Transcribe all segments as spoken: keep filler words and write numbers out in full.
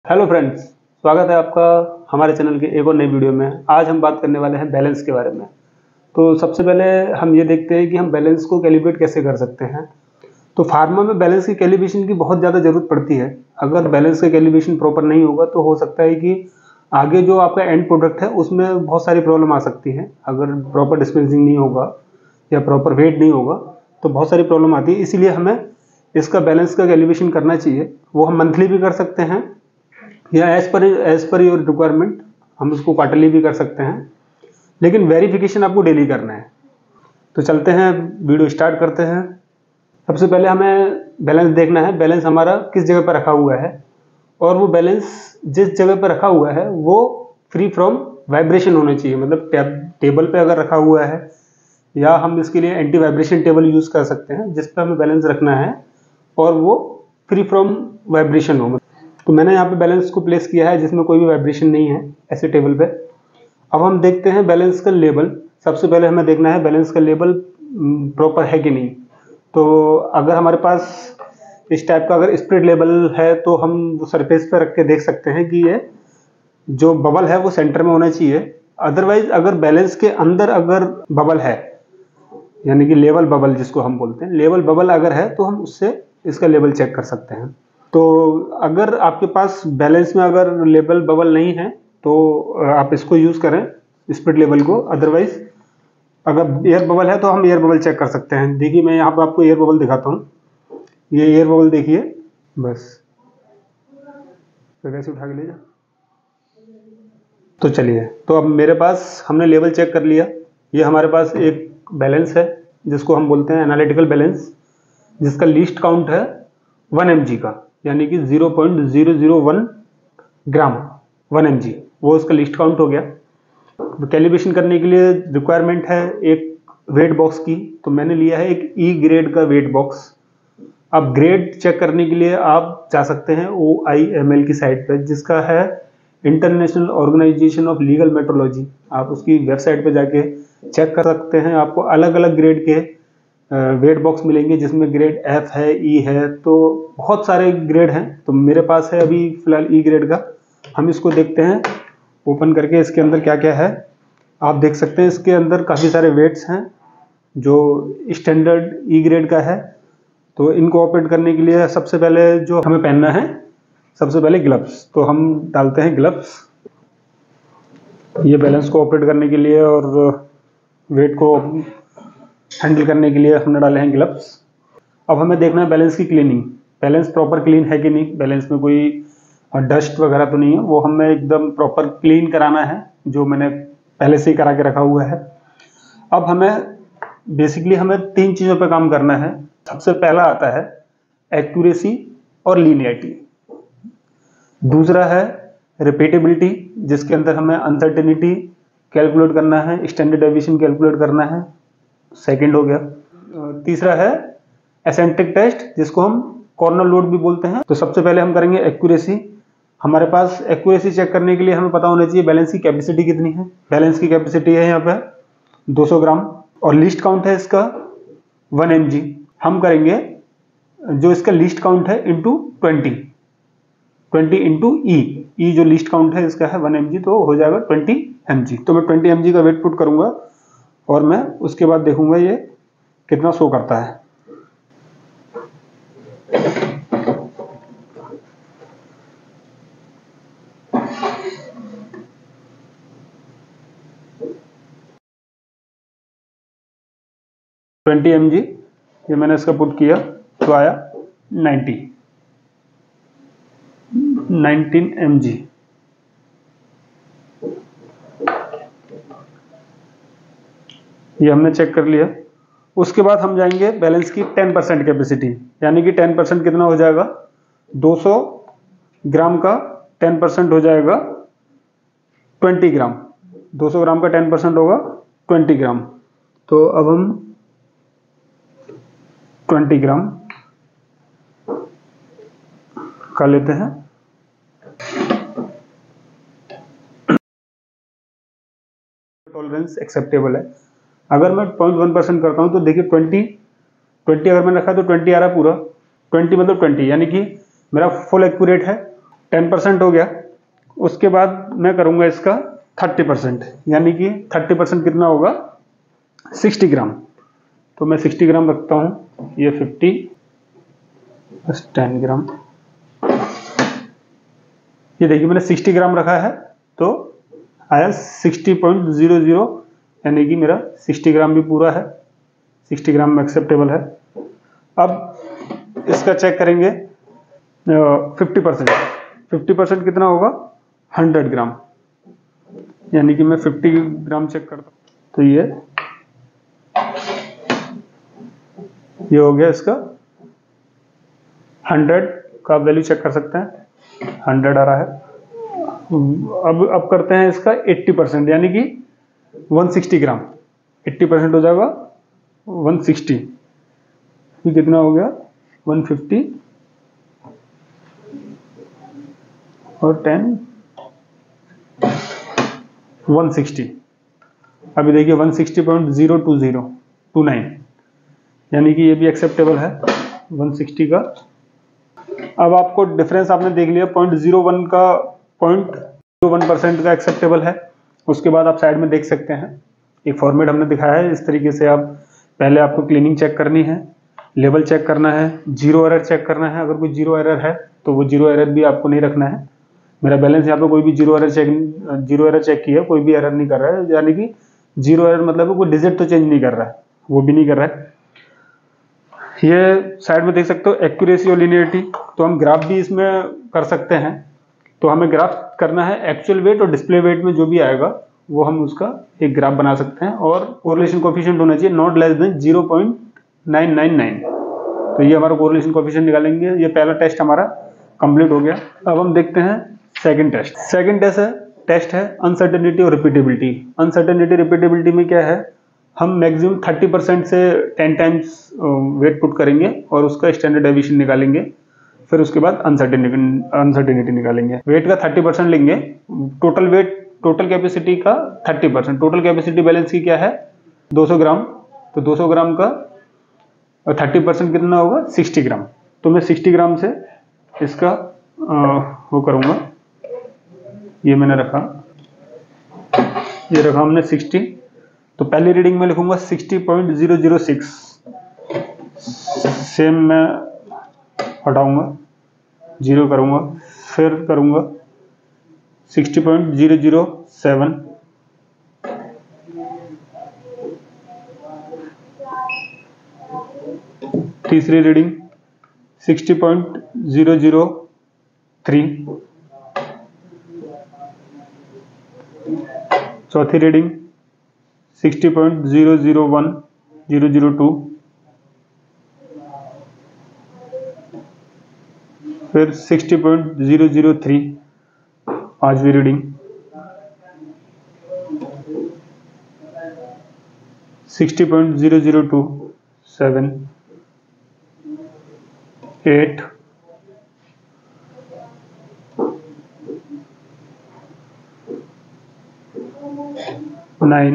Hello friends, स्वागत है आपका हमारे चैनल के एक और नई वीडियो में। आज हम बात करने वाले हैं बैलेंस के बारे में। तो सबसे पहले हम ये देखते हैं कि हम बैलेंस को कैलिब्रेट कैसे कर सकते हैं। तो फार्मा में बैलेंस की कैलिब्रेशन की बहुत ज़्यादा ज़रूरत पड़ती है। अगर बैलेंस का कैलिब्रेशन प्रॉपर नहीं होगा तो हो सकता है कि आगे जो आपका एंड प्रोडक्ट है उसमें बहुत सारी प्रॉब्लम आ सकती है। अगर प्रॉपर डिस्पेंसिंग नहीं होगा या प्रॉपर वेट नहीं होगा तो बहुत सारी प्रॉब्लम आती है। इसीलिए हमें इसका बैलेंस का कैलिब्रेशन करना चाहिए। वो हम मंथली भी कर सकते हैं या as per as per your requirement हम उसको क्वार्टरली भी कर सकते हैं, लेकिन वेरिफिकेशन आपको डेली करना है। तो चलते हैं, वीडियो स्टार्ट करते हैं। सबसे पहले हमें बैलेंस देखना है, बैलेंस हमारा किस जगह पर रखा हुआ है, और वो बैलेंस जिस जगह पर रखा हुआ है वो फ्री फ्रॉम वाइब्रेशन होना चाहिए। मतलब टेबल पे अगर रखा हुआ है, या हम इसके लिए एंटी वाइब्रेशन टेबल यूज़ कर सकते हैं जिस पर हमें बैलेंस रखना है और वो फ्री फ्रॉम वाइब्रेशन हो। तो मैंने यहाँ पे बैलेंस को प्लेस किया है जिसमें कोई भी वाइब्रेशन नहीं है, ऐसे टेबल पे। अब हम देखते हैं बैलेंस का लेबल। सबसे पहले हमें देखना है बैलेंस का लेबल प्रॉपर है कि नहीं। तो अगर हमारे पास इस टाइप का अगर स्प्रेड लेबल है तो हम सरफेस पे रख के देख सकते हैं कि ये जो बबल है वो सेंटर में होना चाहिए। अदरवाइज अगर बैलेंस के अंदर अगर बबल है, यानी कि लेवल बबल जिसको हम बोलते हैं, लेवल बबल अगर है तो हम उससे इसका लेवल चेक कर सकते हैं। तो अगर आपके पास बैलेंस में अगर लेवल बबल नहीं है तो आप इसको यूज़ करें, स्प्रेड लेवल को। अदरवाइज अगर एयर बबल है तो हम एयर बबल चेक कर सकते हैं। देखिए मैं यहाँ पर आपको एयर बबल दिखाता हूँ। ये एयर बबल देखिए, बस तो कैसे उठा के ले जा। तो चलिए, तो अब मेरे पास हमने लेवल चेक कर लिया। ये हमारे पास एक बैलेंस है जिसको हम बोलते हैं एनालिटिकल बैलेंस, जिसका लीस्ट काउंट है वन एम जी का, यानी कि zero point zero zero one gram one M G, वो उसका लिस्ट काउंट हो गया। तो कैलिब्रेशन करने के लिए रिक्वायरमेंट है एक वेट बॉक्स की, तो मैंने लिया है एक ई ग्रेड का वेट बॉक्स। अब ग्रेड चेक करने के लिए आप जा सकते हैं ओ आई एम एल की साइट पर, जिसका है international organisation of legal metrology. आप उसकी वेबसाइट पर जाके चेक कर सकते हैं। आपको अलग अलग ग्रेड के वेट बॉक्स मिलेंगे जिसमें ग्रेड एफ है, ई है, तो बहुत सारे ग्रेड हैं। तो मेरे पास है अभी फिलहाल ई ग्रेड का। हम इसको देखते हैं ओपन करके, इसके अंदर क्या क्या है। आप देख सकते हैं इसके अंदर काफ़ी सारे वेट्स हैं जो स्टैंडर्ड ई ग्रेड का है। तो इनको ऑपरेट करने के लिए सबसे पहले जो हमें पहनना है, सबसे पहले ग्लव्स। तो हम डालते हैं ग्लव्स ये बैलेंस को ऑपरेट करने के लिए, और वेट को हैंडल करने के लिए हमने डाले हैं ग्लव्स। अब हमें देखना है बैलेंस की क्लीनिंग, बैलेंस प्रॉपर क्लीन है कि नहीं, बैलेंस में कोई डस्ट वगैरह तो नहीं है। वो हमें एकदम प्रॉपर क्लीन कराना है, जो मैंने पहले से ही करा के रखा हुआ है। अब हमें बेसिकली हमें तीन चीज़ों पर काम करना है। सबसे पहला आता है एक्यूरेसी और लीनियरिटी। दूसरा है रिपीटेबिलिटी, जिसके अंदर हमें अनसर्टेनिटी कैलकुलेट करना है, स्टैंडर्ड डेविएशन कैलकुलेट करना है, सेकंड हो गया। तीसरा है एसेंट्रिक टेस्ट, जिसको हम कॉर्नर लोड भी बोलते हैं। तो सबसे पहले हम करेंगे एक्यूरेसी। हमारे पास एक्यूरेसी चेक करने के लिए हमें पता होना चाहिए बैलेंस की कैपेसिटी कितनी है। बैलेंस की कैपेसिटी है यहाँ पे दो सौ ग्राम, और लिस्ट काउंट है इसका वन एम जी। हम करेंगे जो इसका लिस्ट काउंट है into twenty, twenty into E E जो लिस्ट काउंट है इसका है वन एम जी, तो हो जाएगा ट्वेंटी एम जी। तो मैं ट्वेंटी एम जी का वेट पुट करूंगा और मैं उसके बाद देखूंगा ये कितना शो करता है। ट्वेंटी एम जी ये मैंने इसका पुट किया तो आया नाइन्टी नाइनटीन एम जी। ये हमने चेक कर लिया। उसके बाद हम जाएंगे बैलेंस की टेन परसेंट कैपेसिटी, यानी कि टेन परसेंट कितना हो जाएगा, दो सौ ग्राम का टेन परसेंट हो जाएगा ट्वेंटी ग्राम। दो सौ ग्राम का टेन परसेंट होगा ट्वेंटी ग्राम। तो अब हम ट्वेंटी ग्राम कर लेते हैं। टॉलरेंस एक्सेप्टेबल है। अगर मैं पॉइंट वन परसेंट करता हूँ तो देखिए ट्वेंटी ट्वेंटी अगर मैंने रखा तो ट्वेंटी आ रहा है पूरा। ट्वेंटी मतलब ट्वेंटी, यानी कि मेरा फुल एक्यूरेट है। टेन परसेंट हो गया। उसके बाद मैं करूँगा इसका थर्टी परसेंट, यानी कि थर्टी परसेंट कितना होगा, सिक्सटी ग्राम। तो मैं सिक्सटी ग्राम रखता हूँ, ये फिफ्टी प्लस टेन ग्राम, ये देखिए मैंने सिक्सटी ग्राम रखा है तो आया सिक्सटी पॉइंट ज़ीरो ज़ीरो, यानी कि मेरा सिक्सटी ग्राम भी पूरा है, सिक्सटी ग्राम में एक्सेप्टेबल है। अब इसका चेक करेंगे फिफ्टी परसेंट, फिफ्टी परसेंट कितना होगा, हंड्रेड ग्राम, यानी कि मैं फिफ्टी ग्राम चेक करता हूँ। तो ये ये हो गया इसका हंड्रेड का वैल्यू चेक कर सकते हैं, हंड्रेड आ रहा है। अब अब करते हैं इसका एट्टी परसेंट, यानी कि one sixty gram, eighty percent हो जाएगा वन सिक्सटी, ये कितना हो गया, वन फिफ्टी और टेन वन सिक्सटी। अभी देखिए one sixty point zero two zero two nine, यानी कि ये भी एक्सेप्टेबल है वन सिक्सटी का। अब आपको डिफरेंस आपने देख लिया, पॉइंट ज़ीरो वन का पॉइंट ज़ीरो वन परसेंट का एक्सेप्टेबल है। उसके बाद आप साइड में देख सकते हैं एक फॉर्मेट हमने दिखाया है, इस तरीके से आप पहले आपको क्लीनिंग चेक करनी है, लेवल चेक करना है, जीरो एरर चेक करना है। अगर कोई जीरो एरर है तो वो जीरो एरर भी आपको नहीं रखना है। मेरा बैलेंस यहाँ पे कोई भी zero error check zero error check किया, कोई भी एरर नहीं कर रहा है, यानी कि जीरो एरर मतलब कोई डिजिट तो चेंज नहीं कर रहा है, वो भी नहीं कर रहा है। ये साइड में देख सकते हो एक्यूरेसी और लिनियरिटी, तो हम ग्राफ भी इसमें कर सकते हैं। तो हमें ग्राफ करना है एक्चुअल वेट और डिस्प्ले वेट में जो भी आएगा वो हम उसका एक ग्राफ बना सकते हैं, और कोरिलेशन कोएफिशिएंट होना चाहिए not less than zero point nine nine nine. तो ये हमारा कोरिलेशन कोएफिशिएंट निकालेंगे। ये पहला टेस्ट हमारा कंप्लीट हो गया। अब हम देखते हैं सेकंड टेस्ट। सेकंड टेस्ट है टेस्ट है अनसर्टेनिटी और रिपीटेबिलिटी। अनसर्टेनिटी रिपीटेबिलिटी में क्या है, हम मैक्सिमम थर्टी परसेंट से टेन टाइम्स वेट पुट करेंगे और उसका स्टैंडर्ड डेविएशन निकालेंगे। फिर उसके बाद अनसर्टेनिटी अनसर्टेनिटी निकालेंगे। वेट का थर्टी परसेंट लेंगे, टोटल वेट टोटल कैपेसिटी का thirty percent. Total capacity balance की क्या है, दो सौ ग्राम, तो दो सौ ग्राम का थर्टी परसेंट कितना होगा, सिक्सटी ग्राम। तो मैं सिक्सटी ग्राम से इसका आ, वो करूँगा, ये मैंने रखा, ये रखा हमने सिक्सटी। तो पहली रीडिंग में लिखूंगा sixty point zero zero six, same मैं हटाऊंगा, जीरो करूंगा, फिर करूंगा sixty point zero zero seven, तीसरी reading sixty point zero zero three, चौथी reading sixty point zero zero one zero zero two, फिर sixty point zero zero three, पांचवी reading sixty point zero zero two, seven, eight, nine,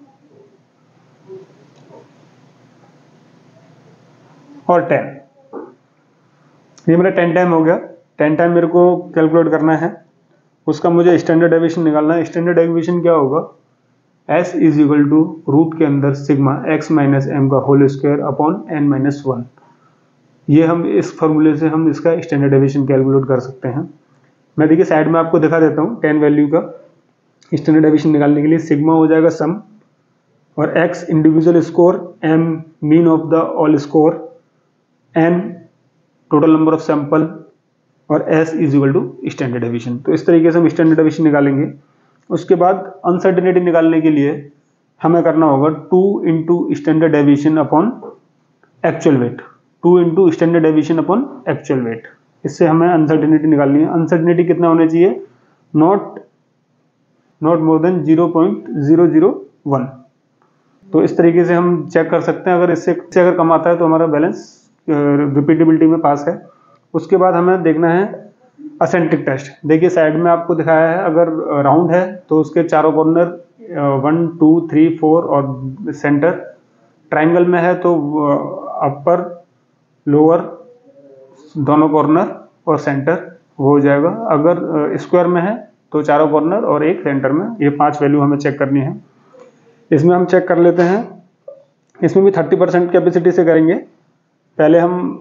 और ten. ये मेरा ten time हो गया। Ten time मेरे को कैलकुलेट करना है, उसका मुझे स्टैंडर्ड डेविएशन निकालना है। स्टैंडर्ड डेविएशन क्या होगा, S is equal to root के अंदर सिग्मा एक्स माइनस एम का whole square upon N minus one. ये हम इस फॉर्मूले से हम इसका स्टैंडर्ड डेविएशन कैलकुलेट कर सकते हैं। मैं देखिए साइड में आपको दिखा देता हूँ टेन वैल्यू का स्टैंडर्ड डेविएशन निकालने के लिए। सिग्मा हो जाएगा सम, और X individual score, M mean of the all score, N total number of sample, और S is equal to standard deviation. तो इस तरीके से हम स्टैंडर्ड डेविएशन निकालेंगे। उसके बाद अनसर्टेनिटी निकालने के लिए हमें करना होगा two into standard deviation upon actual weight, two into standard deviation upon actual weight. इससे हमें अनसर्टेनिटी निकालनी है। अनसर्टेनिटी कितना होना चाहिए, not not more than zero point zero zero one. तो इस तरीके से हम चेक कर सकते हैं। अगर इससे इससे अगर कम आता है तो हमारा बैलेंस रिपीटेबिलिटी में पास है। उसके बाद हमें देखना है असेंट्रिक टेस्ट। देखिए साइड में आपको दिखाया है, अगर राउंड है तो उसके चारों corner one two three four और सेंटर, ट्राइंगल में है तो अपर लोअर दोनों कॉर्नर और सेंटर, वो हो जाएगा। अगर स्क्वायर में है तो चारों कॉर्नर और एक सेंटर में, ये पांच वैल्यू हमें चेक करनी है। इसमें हम चेक कर लेते हैं, इसमें भी थर्टी परसेंट कैपेसिटी से करेंगे। पहले हम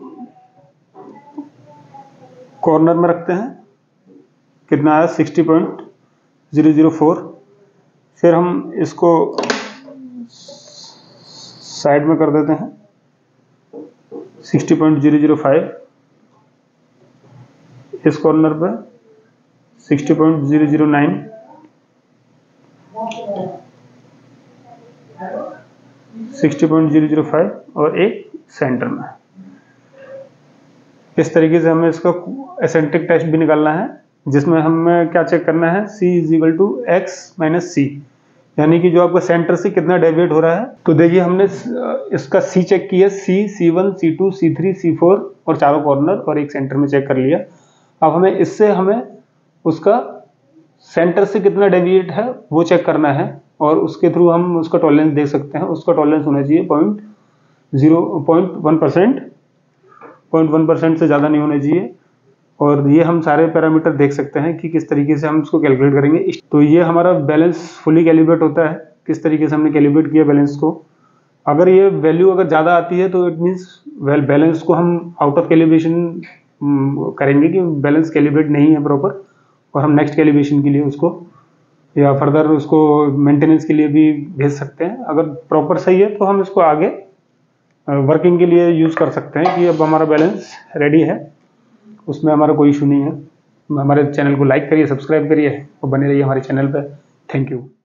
कॉर्नर में रखते हैं, कितना आया sixty point zero zero four. फिर हम इसको साइड में कर देते हैं sixty point zero zero five. इस कॉर्नर पे sixty point zero zero nine, sixty point zero zero five और एक सेंटर में। इस तरीके से हमें इसका एसेंट्रिक टेस्ट भी निकालना है, जिसमें हमें क्या चेक करना है, c is equal to X minus C, यानी कि जो आपका सेंटर से कितना डेविएट हो रहा है। तो देखिए हमने इसका c चेक किया, c, C one, C two, C three, C four और चारों कॉर्नर और एक सेंटर में चेक कर लिया। अब हमें इससे हमें उसका सेंटर से कितना डेविएट है वो चेक करना है, और उसके थ्रू हम उसका टॉलरेंस देख सकते हैं। उसका टॉलरेंस होना चाहिए point zero point one percent point one percent से ज़्यादा नहीं होना चाहिए। और ये हम सारे पैरामीटर देख सकते हैं कि किस तरीके से हम इसको कैलकुलेट करेंगे। तो ये हमारा बैलेंस फुली कैलिब्रेट होता है, किस तरीके से हमने कैलिब्रेट किया बैलेंस को। अगर ये वैल्यू अगर ज़्यादा आती है तो इट मीन्स वेल बैलेंस को हम आउट ऑफ कैलिब्रेशन करेंगे कि बैलेंस कैलिब्रेट नहीं है प्रॉपर, और हम नेक्स्ट कैलिब्रेशन के लिए उसको या फर्दर उसको मेंटेनेंस के लिए भी भेज सकते हैं। अगर प्रॉपर सही है तो हम इसको आगे वर्किंग के लिए यूज़ कर सकते हैं कि अब हमारा बैलेंस रेडी है, उसमें हमारा कोई इशू नहीं है। हमारे चैनल को लाइक करिए, सब्सक्राइब करिए और बने रहिए हमारे चैनल पर। Thank you.